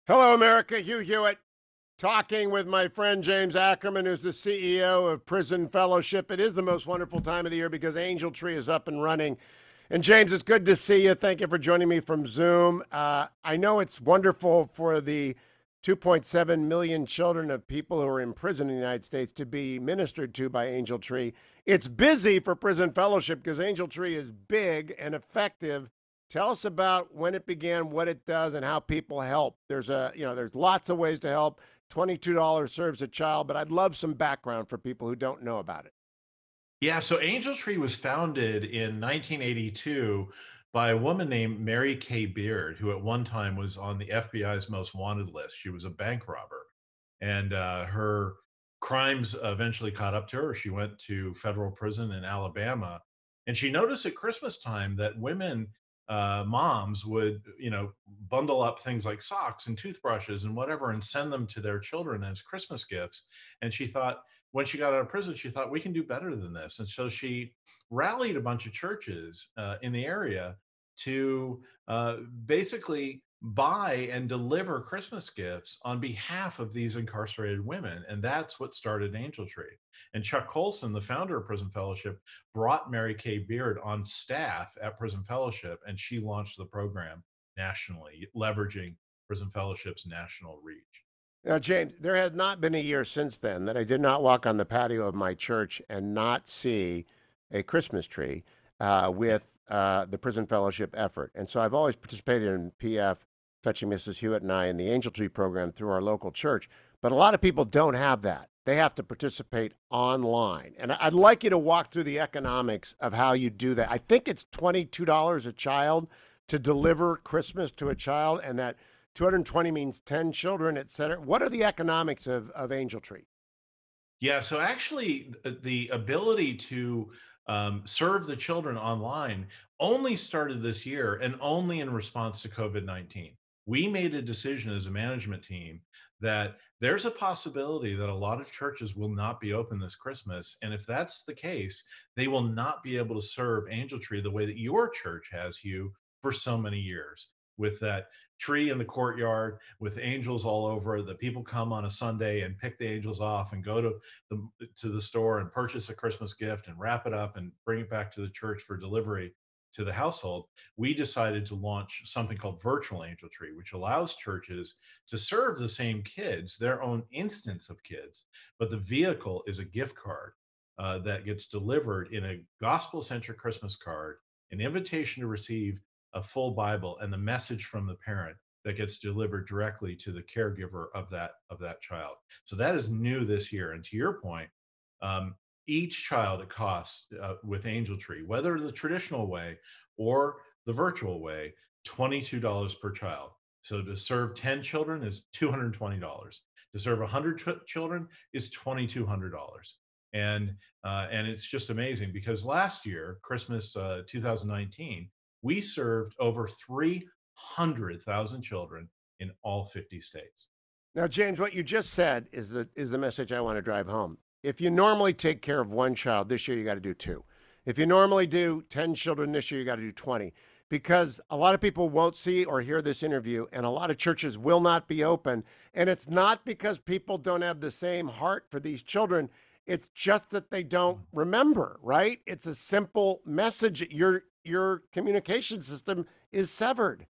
Hello, America. Hugh Hewitt talking with my friend James Ackerman, who's the CEO of Prison Fellowship. It is the most wonderful time of the year because Angel Tree is up and running. And James, it's good to see you. Thank you for joining me from Zoom. I know it's wonderful for the 2.7 million children of people who are in prison in the United States to be ministered to by Angel Tree. It's busy for Prison Fellowship because Angel Tree is big and effective. Tell us about when it began, what it does, and how people help. There's lots of ways to help. $22 serves a child, but I'd love some background for people who don't know about it. Yeah, so Angel Tree was founded in 1982 by a woman named Mary Kay Beard, who at one time was on the FBI's most wanted list. She was a bank robber, and her crimes eventually caught up to her. She went to federal prison in Alabama, and she noticed at Christmas time that women, moms, would bundle up things like socks and toothbrushes and whatever, and send them to their children as Christmas gifts. And she thought, when she got out of prison, she thought we can do better than this. And so she rallied a bunch of churches in the area to basically buy and deliver Christmas gifts on behalf of these incarcerated women. And that's what started Angel Tree. And Chuck Colson, the founder of Prison Fellowship, brought Mary Kay Beard on staff at Prison Fellowship, and she launched the program nationally, leveraging Prison Fellowship's national reach. Now, James, there has not been a year since then that I did not walk on the patio of my church and not see a Christmas tree with the Prison Fellowship effort. And so I've always participated in PF, Fetching Mrs. Hewitt and I, in the Angel Tree program through our local church. But a lot of people don't have that. They have to participate online. And I'd like you to walk through the economics of how you do that. I think it's $22 a child to deliver Christmas to a child, and that 220 means 10 children, et cetera. What are the economics of Angel Tree? Yeah, so actually, the ability to serve the children online only started this year and only in response to COVID-19. We made a decision as a management team that there's a possibility that a lot of churches will not be open this Christmas. And if that's the case, they will not be able to serve Angel Tree the way that your church has, Hugh, for so many years, with that tree in the courtyard with angels all over. The people come on a Sunday and pick the angels off and go to the store and purchase a Christmas gift and wrap it up and bring it back to the church for delivery to the household. We decided to launch something called Virtual Angel Tree, which allows churches to serve the same kids, their own instance of kids, but the vehicle is a gift card that gets delivered in a gospel centric Christmas card, an invitation to receive a full Bible, and the message from the parent that gets delivered directly to the caregiver of that child. So that is new this year. And to your point, um, each child it costs with Angel Tree, whether the traditional way or the virtual way, $22 per child. So to serve 10 children is $220. To serve 100 children is $2,200. And it's just amazing because last year, Christmas 2019, we served over 300,000 children in all 50 states. Now, James, what you just said is the message I want to drive home. If you normally take care of one child this year, you got to do two. If you normally do 10 children this year, you got to do 20. Because a lot of people won't see or hear this interview, and a lot of churches will not be open. And it's not because people don't have the same heart for these children. It's just that they don't remember, right? It's a simple message. Your communication system is severed.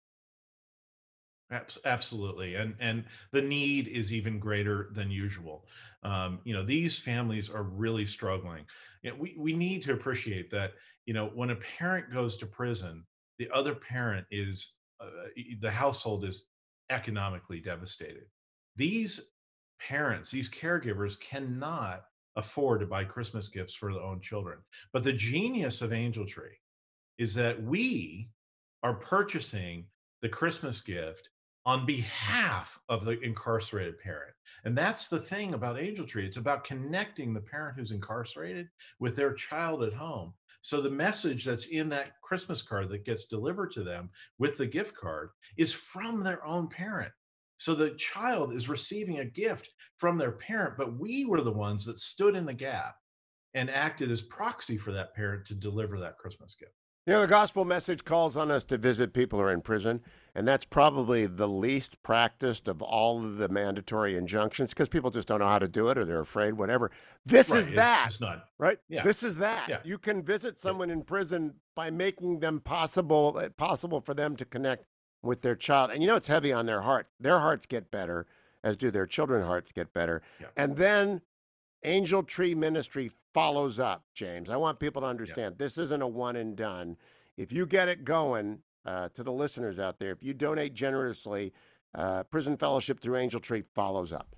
Absolutely, and the need is even greater than usual. These families are really struggling. We need to appreciate that. When a parent goes to prison, the other parent is the household is economically devastated. These parents, these caregivers, cannot afford to buy Christmas gifts for their own children. But the genius of Angel Tree is that we are purchasing the Christmas gift on behalf of the incarcerated parent. And that's the thing about Angel Tree. It's about connecting the parent who's incarcerated with their child at home. So the message that's in that Christmas card that gets delivered to them with the gift card is from their own parent. So the child is receiving a gift from their parent, but we were the ones that stood in the gap and acted as proxy for that parent to deliver that Christmas gift. You know, the gospel message calls on us to visit people who are in prison, and that's probably the least practiced of all of the mandatory injunctions because people just don't know how to do it or they're afraid, whatever. This Right. is It's that, just not. right? Yeah. This is that. Yeah. You can visit Yeah. someone in prison by making them possible for them to connect with their child. And you know, it's heavy on their heart. Their hearts get better, as do their children's hearts get better. Yeah. And then Angel Tree Ministry follows up, James. I want people to Yeah. understand this isn't a one and done. If you get it going, to the listeners out there, if you donate generously, Prison Fellowship through Angel Tree follows up.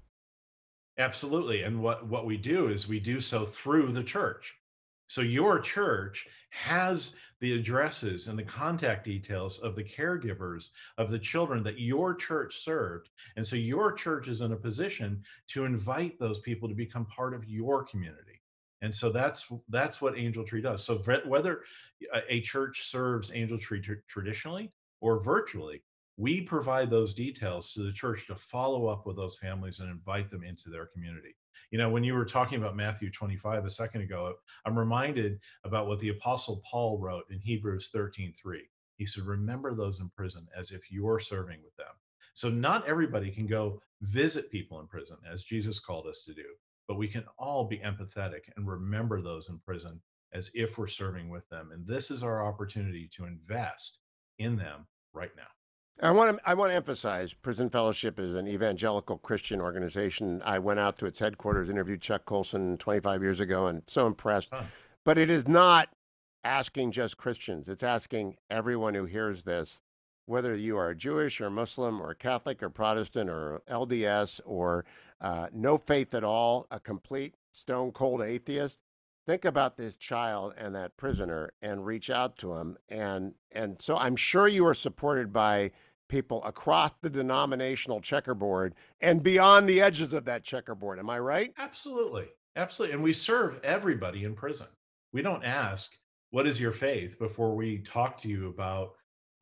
Absolutely. And what we do is we do so through the church. So your church has the addresses and the contact details of the caregivers of the children that your church served. And so your church is in a position to invite those people to become part of your community. And so that's what Angel Tree does. So whether a church serves Angel Tree traditionally or virtually, we provide those details to the church to follow up with those families and invite them into their community. You know, when you were talking about Matthew 25 a second ago, I'm reminded about what the apostle Paul wrote in Hebrews 13:3. He said, "Remember those in prison as if you're serving with them." So not everybody can go visit people in prison as Jesus called us to do, but we can all be empathetic and remember those in prison as if we're serving with them. And this is our opportunity to invest in them right now. I want to emphasize Prison Fellowship is an evangelical Christian organization. I went out to its headquarters, interviewed Chuck Colson 25 years ago, and so impressed. Huh. But it is not asking just Christians. It's asking everyone who hears this, whether you are Jewish or Muslim or Catholic or Protestant or LDS or no faith at all, a complete stone cold atheist. Think about this child and that prisoner and reach out to him. And so I'm sure you are supported by people across the denominational checkerboard and beyond the edges of that checkerboard. Am I right? Absolutely. Absolutely. And we serve everybody in prison. We don't ask, what is your faith before we talk to you about,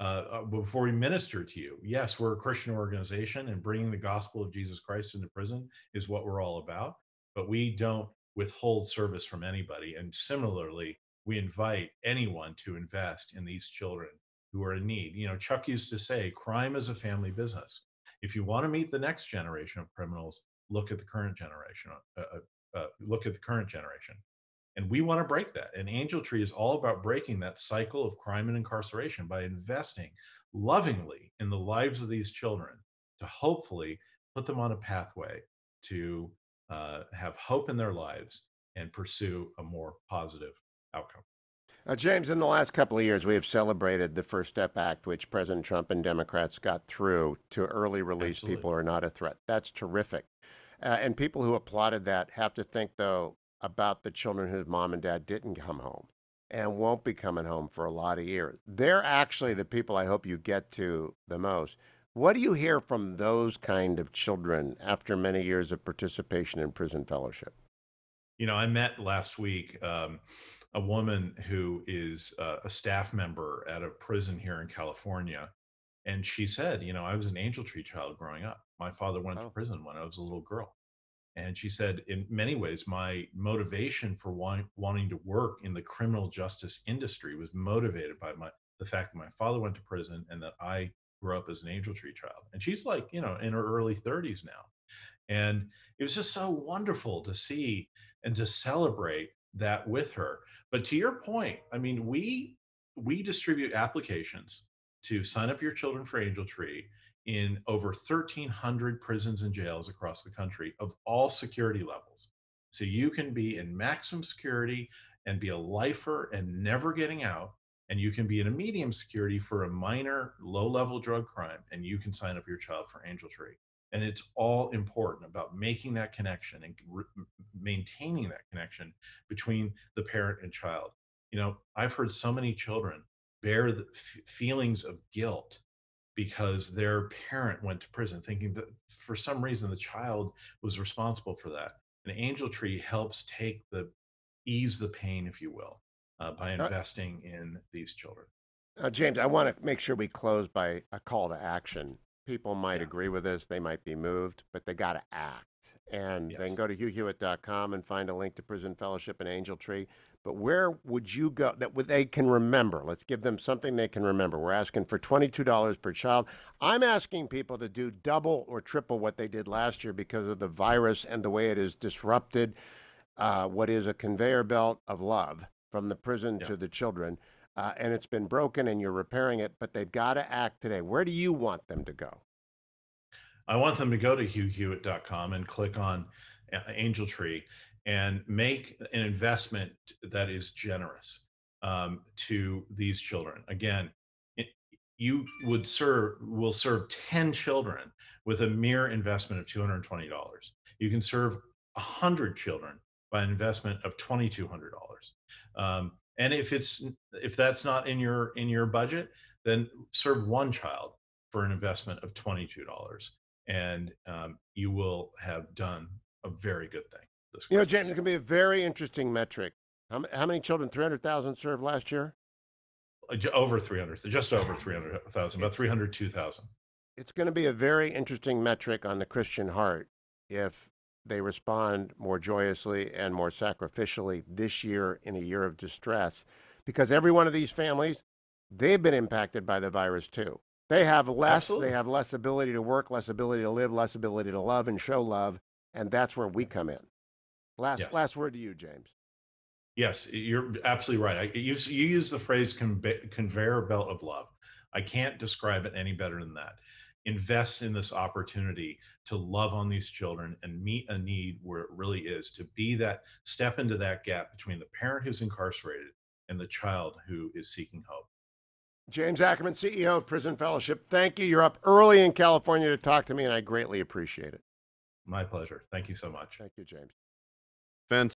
before we minister to you. Yes, we're a Christian organization and bringing the gospel of Jesus Christ into prison is what we're all about. But we don't withhold service from anybody. And similarly, we invite anyone to invest in these children who are in need. You know, Chuck used to say, crime is a family business. If you want to meet the next generation of criminals, look at the current generation. Look at the current generation, and we want to break that. And Angel Tree is all about breaking that cycle of crime and incarceration by investing lovingly in the lives of these children to hopefully put them on a pathway to have hope in their lives and pursue a more positive outcome. James, in the last couple of years, we have celebrated the First Step Act, which President Trump and Democrats got through to early release people Absolutely. who are not a threat. That's terrific. And people who applauded that have to think, though, about the children whose mom and dad didn't come home and won't be coming home for a lot of years. They're actually the people I hope you get to the most. What do you hear from those kind of children after many years of participation in prison fellowship? You know, I met last week a woman who is a staff member at a prison here in California. And she said, you know, I was an Angel Tree child growing up. My father went to Oh, prison when I was a little girl. And she said, in many ways, my motivation for wanting to work in the criminal justice industry was motivated by the fact that my father went to prison and that I grew up as an Angel Tree child. And she's like, you know, in her early 30s now. And it was just so wonderful to see and to celebrate that with her. But to your point, I mean, we distribute applications to sign up your children for Angel Tree in over 1,300 prisons and jails across the country of all security levels. So you can be in maximum security and be a lifer and never getting out. And you can be in a medium security for a minor, low level drug crime, and you can sign up your child for Angel Tree. And it's all important about making that connection and maintaining that connection between the parent and child. You know, I've heard so many children bear the feelings of guilt because their parent went to prison, thinking that for some reason the child was responsible for that. An Angel Tree helps ease the pain, if you will, by uh, investing in these children. James, I want to make sure we close by a call to action. people might Yeah. agree with this. They might be moved, but they got to act. And they can Yes. go to hughhewitt.com and find a link to Prison Fellowship and Angel Tree. But where would you go that they can remember? Let's give them something they can remember. We're asking for $22 per child. I'm asking people to do double or triple what they did last year because of the virus and the way it has disrupted what is a conveyor belt of love from the prison Yeah. to the children. And it's been broken and you're repairing it, but they've got to act today. Where do you want them to go? I want them to go to hughhewitt.com and click on Angel Tree and make an investment that is generous to these children. Again, it, you will serve 10 children with a mere investment of $220. You can serve 100 children by an investment of $2,200. And if that's not in your budget, then serve one child for an investment of $22, and you will have done a very good thing this You know, James, Christmas. it's going to be a very interesting metric. How many children? 300,000 served last year? Over 300, just over 300,000, about It's 302,000. it's going to be a very interesting metric on the Christian heart if they respond more joyously and more sacrificially this year in a year of distress, because every one of these families, they've been impacted by the virus too. They Absolutely. have less ability to work, less ability to live, less ability to love and show love, and that's where we come in. Yes. Last word to you, James. Yes, you're absolutely right. You use the phrase conveyor belt of love. I can't describe it any better than that. Invest in this opportunity to love on these children and meet a need where it really is, to be that step into that gap between the parent who's incarcerated and the child who is seeking hope. James Ackerman, CEO of Prison Fellowship. Thank you. You're up early in California to talk to me, and I greatly appreciate it. My pleasure. Thank you so much. Thank you, James. Fantastic.